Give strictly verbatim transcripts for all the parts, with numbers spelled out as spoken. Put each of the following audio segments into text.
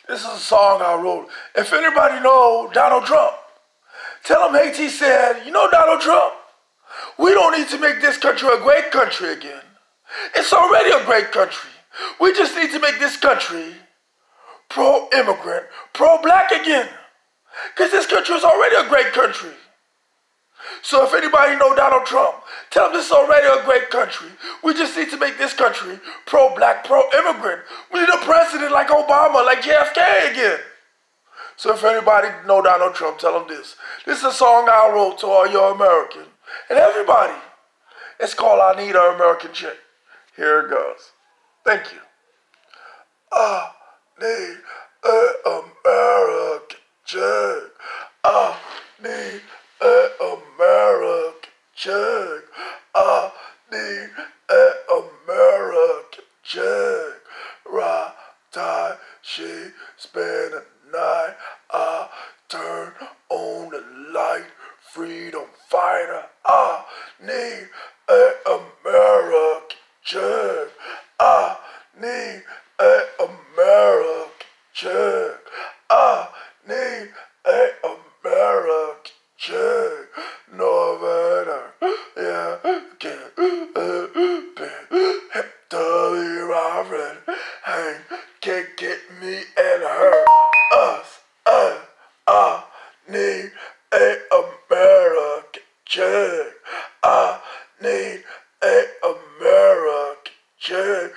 This is a song I wrote. If anybody know Donald Trump, tell him Haiti said, you know Donald Trump, we don't need to make this country a great country again. It's already a great country. We just need to make this country pro-immigrant, pro-black again. Because this country is already a great country. So if anybody know Donald Trump, tell him this is already a great country. We just need to make this country pro-black, pro-immigrant. We need a president like Obama, like J F K again. So if anybody know Donald Trump, tell him this. This is a song I wrote to all your Americans and everybody. It's called I Need an American Chick. Here it goes. Thank you. I need an American chick. I need an American chick. I need an American chick. Right time she spend the night. I turn on the light. Freedom fighter. I need an American chick. I need an American chick. I need an American chick. No better. Yeah, can't be totally my friend. Hank can't get me and her. Us, us. I need an American chick. I need an American chick.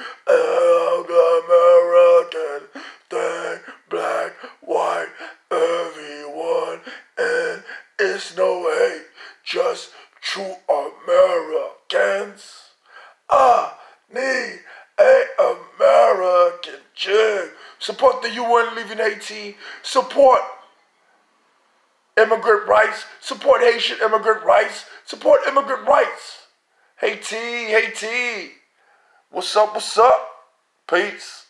American thing, black, white, everyone, and it's no hate, just true Americans. I need an American chick. Support the U N leaving Haiti. Support immigrant rights. Support Haitian immigrant rights. Support immigrant rights. Haiti, Haiti. What's up, what's up? Peace.